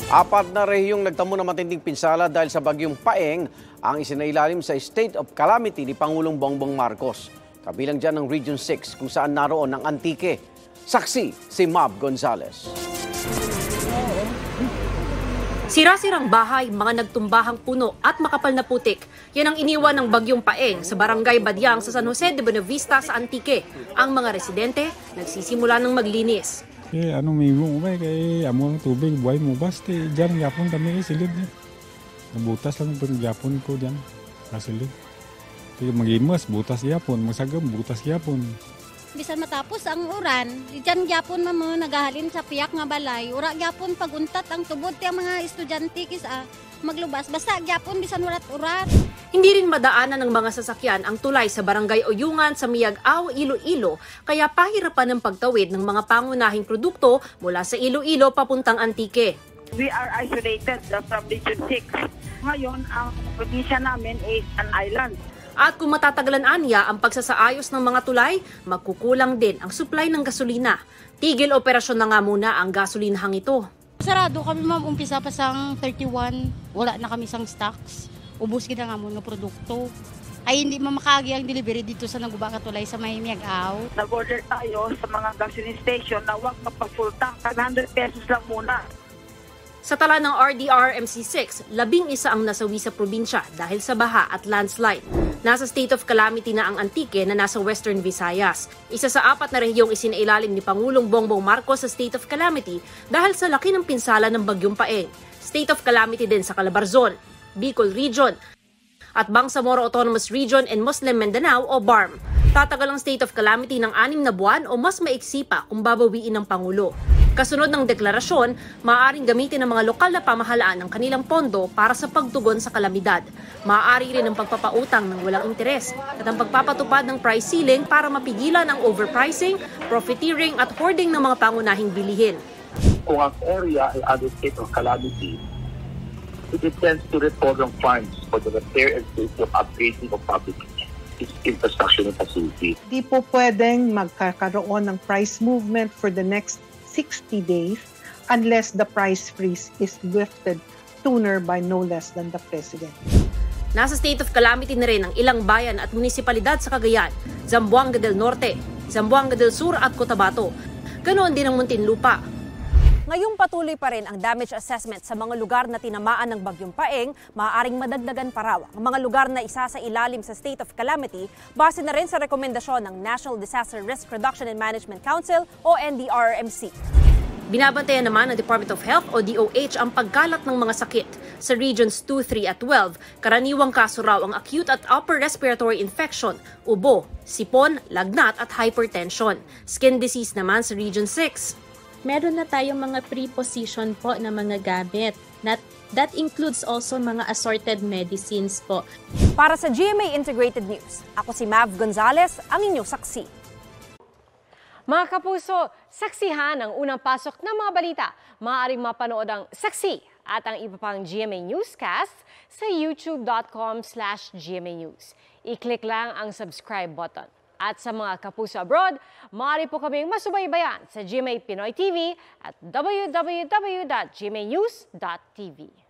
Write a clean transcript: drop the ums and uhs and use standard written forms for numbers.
Apat na rehiyong nagtamo ng matinding pinsala dahil sa bagyong Paeng ang isinailalim sa state of calamity ni Pangulong Bongbong Marcos. Kabilang dyan ang Region 6 kung saan naroon ang Antique. Saksi si Mab Gonzales. Sira-sirang bahay, mga nagtumbahang puno at makapal na putik. Yan ang iniwan ng bagyong Paeng sa barangay Badyang sa San Jose de Buenavista sa Antique. Ang mga residente nagsisimula ng maglinis. May mo ba kay amo ang tubig buhay mo basta diyan yapon kami silid niya. Nabutas lang pag yapon ko diyan. Kasilid. Kaya magimas butas yapon, masagam butas yapon. Bisan matapos ang uran, diyan yapon mo nagahalin sa piyak nga balay. Ura yapon paguntat ang tubod ti mga estudyante kisa maglubas basta yapon bisan urat-urat. Hindi rin madaanan ng mga sasakyan ang tulay sa barangay Oyungan sa Miag-Aw, Iloilo, kaya pahirapan ng pagtawid ng mga pangunahing produkto mula sa Iloilo papuntang Antique. We are isolated from Region 6. Ngayon, ang probinsya namin is an island. At kung matatagalan anya ang pagsasaayos ng mga tulay, magkukulang din ang supply ng gasolina. Tigil operasyon na nga muna ang gasolinahang ito. Sarado kami ma'am, umpisa pa sang 31, wala na kami sang stocks. Ubus kita nga muna produkto. Ay hindi mamakagi ang delivery dito sa Naguba Katulay sa may Miag-Aw. Nag-order tayo sa mga gasoline station na huwag magpa-full tank. 100 pesos lang muna. Sa tala ng RDRMC6, 11 ang nasawi sa probinsya dahil sa baha at landslide. Nasa state of calamity na ang Antique na nasa Western Visayas. Isa sa 4 na rehiyong isinailalim ni Pangulong Bongbong Marcos sa state of calamity dahil sa laki ng pinsala ng bagyong Paeng. State of calamity din sa Calabarzon, Bicol Region, at Bangsamoro Autonomous Region and Muslim Mindanao o BARM. Tatagal ang state of calamity ng 6 na buwan o mas maiksi pa kung babawiin ng Pangulo. Kasunod ng deklarasyon, maaaring gamitin ng mga lokal na pamahalaan ang kanilang pondo para sa pagtugon sa kalamidad. Maaari rin ang pagpapautang ng walang interes at ang pagpapatupad ng price ceiling para mapigilan ang overpricing, profiteering at hoarding ng mga pangunahing bilihin. Kung ang area ay under state of calamity, it intends to reform funds for the repair and safety of upgrading of public infrastructure and facilities. Di po pwedeng magkakaroon ng price movement for the next 60 days unless the price freeze is lifted sooner by no less than the President. Nasa state of calamity na rin ang ilang bayan at munisipalidad sa Cagayan, Zamboanga del Norte, Zamboanga del Sur at Cotabato. Ganoon din ang Muntinlupa. Ngayong patuloy pa rin ang damage assessment sa mga lugar na tinamaan ng bagyong Paeng, maaaring madagdagan pa raw ang mga lugar na isa sa ilalim sa state of calamity base na rin sa rekomendasyon ng National Disaster Risk Reduction and Management Council o NDRRMC. Binabantayan naman ng Department of Health o DOH ang pagkalat ng mga sakit. Sa Regions 2, 3 at 12, karaniwang kaso raw ang acute at upper respiratory infection, ubo, sipon, lagnat at hypertension. Skin disease naman sa Region 6. Meron na tayong mga preposition po na mga gamit. That includes also mga assorted medicines po. Para sa GMA Integrated News, ako si Mav Gonzales, ang inyong saksi. Mga kapuso, saksihan ang unang pasok ng mga balita. Maaaring mapanood ang Saksi at ang iba pang GMA Newscast sa youtube.com/GMA News. I-click lang ang subscribe button. At sa mga kapuso abroad, maaari po kaming masubaybayan sa GMA Pinoy TV at www.gmanews.tv.